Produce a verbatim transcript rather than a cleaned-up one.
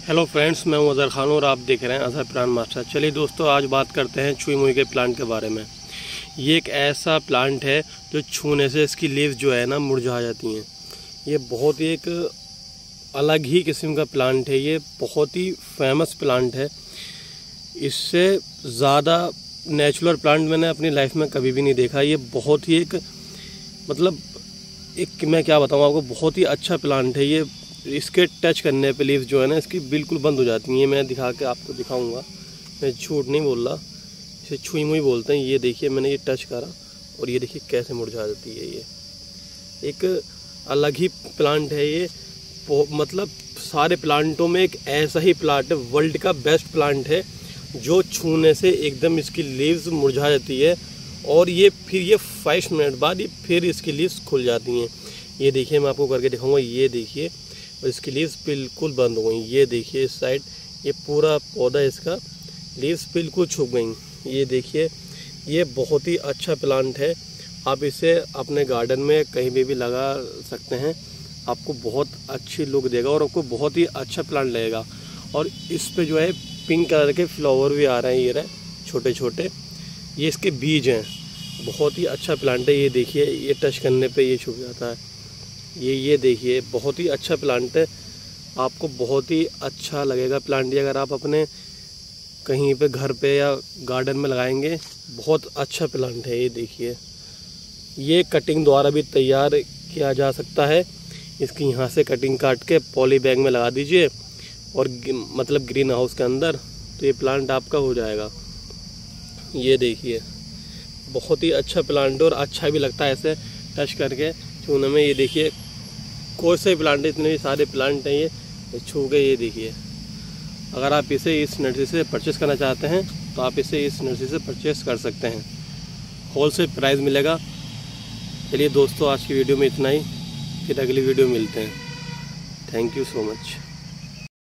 Hello friends, मैं हूं अज़हर खान और आप देख रहे हैं अज़हर प्लांट मास्टर। चलिए दोस्तों, आज बात करते हैं छुई मुई के प्लांट के बारे में। ये एक ऐसा प्लांट है जो छूने से इसकी लीव्स जो है ना मुरझा जाती हैं। ये बहुत ही एक अलग ही किस्म का प्लांट है। ये बहुत ही फेमस प्लांट है। इससे ज़्यादा नेचुरल प्लांट मैंने अपनी लाइफ में कभी भी नहीं देखा। ये बहुत ही एक मतलब एक मैं क्या बताऊँ आपको, बहुत ही अच्छा प्लांट है ये। इसके टच करने पे लीव्स जो है ना इसकी बिल्कुल बंद हो जाती हैं। मैं दिखा के आपको दिखाऊंगा, मैं झूठ नहीं बोल रहा। इसे छुई मुई बोलते हैं। ये देखिए, मैंने ये टच करा और ये देखिए कैसे मुरझा जाती है। ये एक अलग ही प्लांट है ये। मतलब सारे प्लांटों में एक ऐसा ही प्लांट है, वर्ल्ड का बेस्ट प्लांट है, जो छूने से एकदम इसकी लीव्स मुरझा जाती है और ये फिर ये फाइव मिनट बाद ये फिर इसकी लीव्स खुल जाती हैं। ये देखिए, मैं आपको करके दिखाऊंगा। ये देखिए, और इसकी लीव्स बिल्कुल बंद हो गई। ये देखिए इस साइड, ये पूरा पौधा इसका लीव्स बिल्कुल छुप गई। ये देखिए, ये बहुत ही अच्छा प्लांट है। आप इसे अपने गार्डन में कहीं भी भी लगा सकते हैं। आपको बहुत अच्छी लुक देगा और आपको बहुत ही अच्छा प्लांट लगेगा। और इस पे जो है पिंक कलर के फ्लावर भी आ रहे हैं। ये रहे छोटे छोटे, ये इसके बीज हैं। बहुत ही अच्छा प्लांट है। ये देखिए, ये टच करने पे ये छुप जाता है। ये ये देखिए, बहुत ही अच्छा प्लांट है। आपको बहुत ही अच्छा लगेगा प्लांट। ये अगर आप अपने कहीं पे घर पे या गार्डन में लगाएंगे, बहुत अच्छा प्लांट है। ये देखिए, ये कटिंग द्वारा भी तैयार किया जा सकता है। इसकी यहाँ से कटिंग काट के पॉली बैग में लगा दीजिए और मतलब ग्रीन हाउस के अंदर, तो ये प्लांट आपका हो जाएगा। ये देखिए, बहुत ही अच्छा प्लांट है और अच्छा भी लगता है ऐसे टच करके छूने में। ये देखिए, कोई से प्लांट, इतने सारे प्लांट हैं ये छू के। ये देखिए, अगर आप इसे इस नर्सरी से परचेस करना चाहते हैं तो आप इसे इस नर्सरी से परचेस कर सकते हैं। होलसेल प्राइस मिलेगा। चलिए दोस्तों, आज की वीडियो में इतना ही। फिर अगली वीडियो मिलते हैं। Thank you so much.